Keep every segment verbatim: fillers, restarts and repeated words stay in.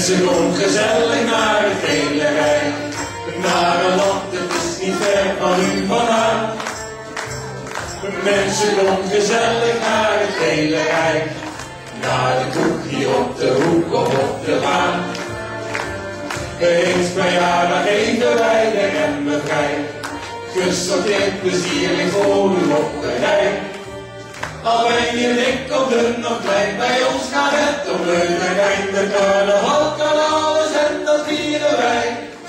Mensen, kom gezellig naar het hele Rijk. Naar een land, het is niet ver van u vandaan. Mensen, kom gezellig naar het hele Rijk. Naar de kroeg hier op de hoek of op de baan. Eens per jaar dan geven wij de remmen vrij. Gesorteerd plezier ligt voor u op de rij. Al ben je dik of dun of klein, bij ons gaat het om leukigheid. De carnaval kan alles en dat vieren wij.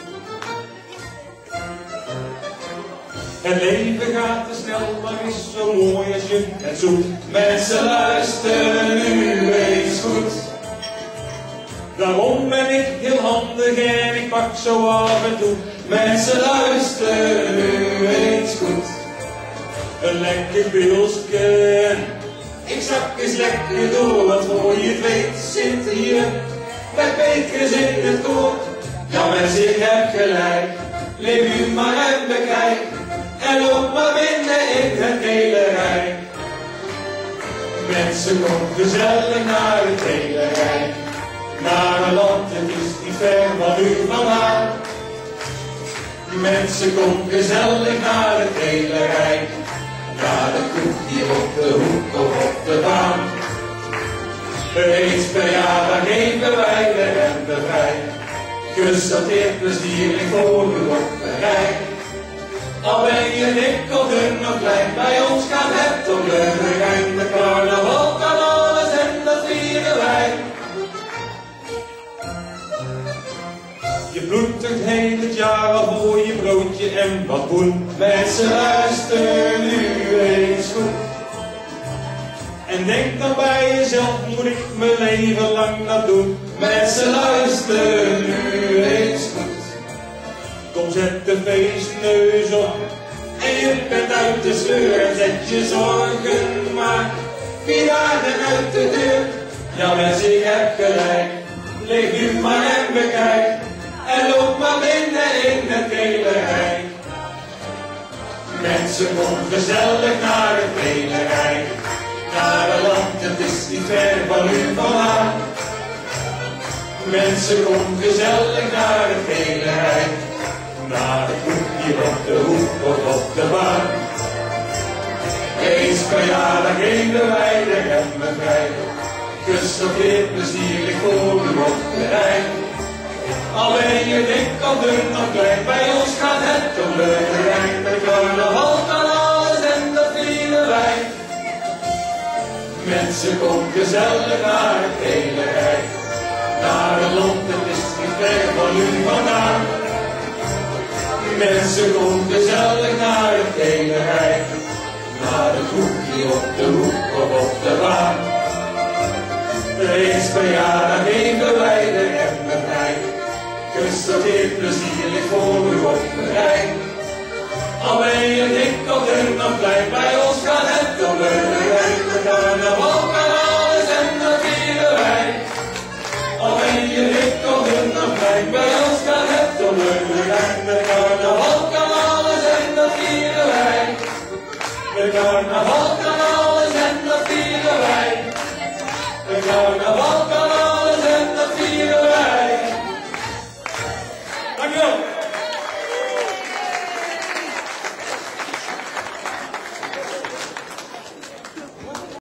Het leven gaat te snel, maar is zo mooi als je het zoekt. Mensen, luisteren nu eens goed. Daarom ben ik heel handig en ik pak zo af en toe. Mensen, luisteren nu eens goed. Een lekker pilsje, ik zak eens lekker door, want voor je het weet zit hier met bekers in het koor. Ja mensen, ik heb gelijk, leef u maar en bekijk, en loop maar binnen in het hele Rijk. Mensen, kom gezellig naar het hele Rijk, naar een land, het is niet ver van u vandaan. Mensen, kom gezellig naar het hele Rijk. Naar de kroeg hier op de hoek of op de baan. Eens per jaar dan geven wij de remmen vrij. Gesorteerd plezier ligt voor u op de rij. Al ben je dik of dun of klein, bij ons gaat het om leukigheid. De carnaval kan alles en dat vieren wij. Je bloedt heel het jaar al voor je broodje en wat poen. Mensen, luisteren nu eens goed. En denk dan bij jezelf, moet ik mijn leven lang dat doen? Mensen, luisteren nu eens goed. Kom, zet de feestneus op en je bent uit de sleur. En zet je zorgen maar vier dagen uit de deur. Ja mensen, ik heb gelijk, leef u maar en bekijk, en loop maar binnen in het hele Rijk. Mensen, kom gezellig naar het hele Rijk. Naar een land, het is niet ver van u vandaan. Mensen, kom gezellig naar het hele Rijk. Naar de kroeg hier op de hoek of op de baan. Eens per jaar dan geven wij de remmen vrij. Gesorteerd plezier ligt voor u op de rij. Al ben je dik of dun of klein, bij ons gaat het om leukigheid. De carnaval kan alles en dat vieren wij. Mensen, kom gezellig naar het hele Rijk. Naar een land, het is niet ver van u vandaan. Mensen, kom gezellig naar het hele Rijk. Naar de kroeg hier op de hoek of op de baan. Eens per jaar dan geven wij de remmen vrij. Gesorteerd plezier ligt voor u op de rij. Al ben je dik of dun of klein, bij ons gaat het om leukigheid. De carnaval kan alles en dat vieren wij. Al ben je dik of dun of klein, bij ons gaat het om leukigheid. De carnaval kan alles en dat vieren wij. De carnaval